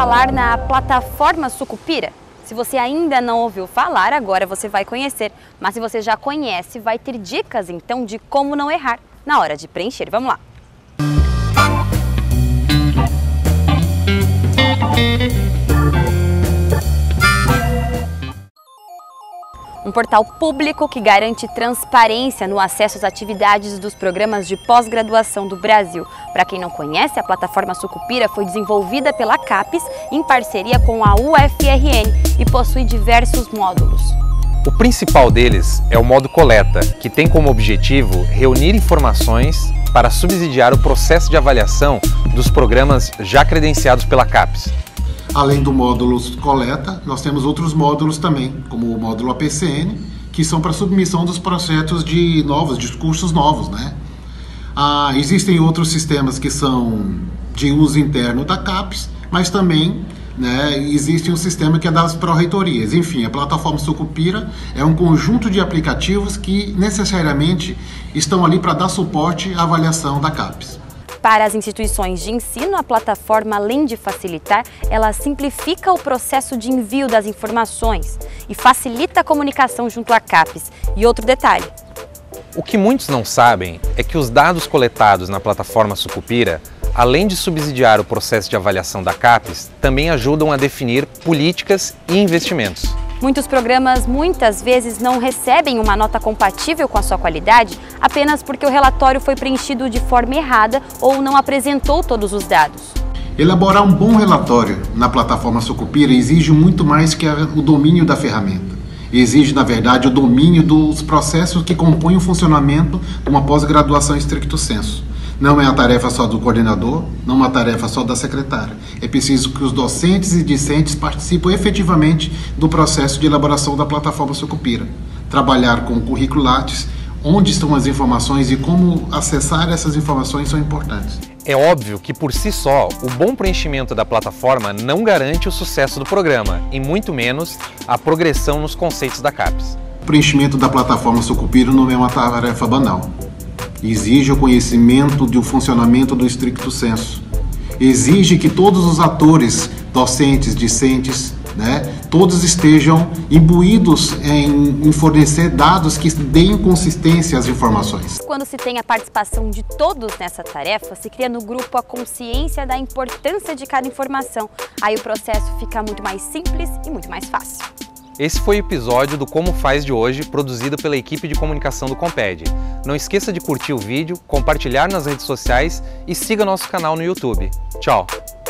falar na plataforma Sucupira? Se você ainda não ouviu falar, agora você vai conhecer. Mas se você já conhece, vai ter dicas então de como não errar na hora de preencher. Vamos lá! Um portal público que garante transparência no acesso às atividades dos programas de pós-graduação do Brasil. Para quem não conhece, a plataforma Sucupira foi desenvolvida pela CAPES em parceria com a UFRN e possui diversos módulos. O principal deles é o modo coleta, que tem como objetivo reunir informações para subsidiar o processo de avaliação dos programas já credenciados pela CAPES. Além do módulo coleta, nós temos outros módulos também, como o módulo APCN, que são para submissão dos projetos de cursos novos, né? Existem outros sistemas que são de uso interno da CAPES, mas também, né, existe um sistema que é das pró-reitorias. Enfim, a plataforma Sucupira é um conjunto de aplicativos que necessariamente estão ali para dar suporte à avaliação da CAPES. Para as instituições de ensino, a plataforma, além de facilitar, ela simplifica o processo de envio das informações e facilita a comunicação junto à CAPES. E outro detalhe: o que muitos não sabem é que os dados coletados na plataforma Sucupira, além de subsidiar o processo de avaliação da CAPES, também ajudam a definir políticas e investimentos. Muitos programas muitas vezes não recebem uma nota compatível com a sua qualidade apenas porque o relatório foi preenchido de forma errada ou não apresentou todos os dados. Elaborar um bom relatório na plataforma Sucupira exige muito mais que o domínio da ferramenta. Exige, na verdade, o domínio dos processos que compõem o funcionamento de uma pós-graduação stricto sensu. Não é a tarefa só do coordenador, não é uma tarefa só da secretária. É preciso que os docentes e discentes participem efetivamente do processo de elaboração da plataforma Sucupira. Trabalhar com o currículo Lattes, onde estão as informações e como acessar essas informações são importantes. É óbvio que, por si só, o bom preenchimento da plataforma não garante o sucesso do programa, e muito menos a progressão nos conceitos da CAPES. O preenchimento da plataforma Sucupira não é uma tarefa banal. Exige o conhecimento do funcionamento do stricto sensu. Exige que todos os atores, docentes, discentes, né, todos estejam imbuídos em fornecer dados que deem consistência às informações. Quando se tem a participação de todos nessa tarefa, se cria no grupo a consciência da importância de cada informação. Aí o processo fica muito mais simples e muito mais fácil. Esse foi o episódio do Como Faz de hoje, produzido pela equipe de comunicação do Comped. Não esqueça de curtir o vídeo, compartilhar nas redes sociais e siga nosso canal no YouTube. Tchau!